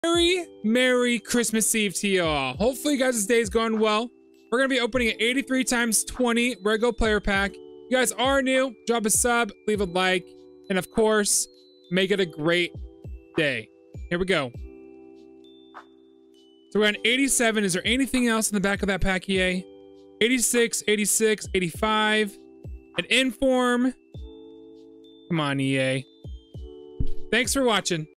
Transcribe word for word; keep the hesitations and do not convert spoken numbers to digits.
Merry, Merry Christmas Eve to you all. Hopefully, you guys, this day is going well. We're going to be opening an eighty-three times twenty regular player pack. You guys are new, drop a sub, leave a like, and of course, make it a great day. Here we go. So we're on eighty-seven. Is there anything else in the back of that pack, E A? eighty-six, eighty-six, eighty-five. An inform. Come on, E A. Thanks for watching.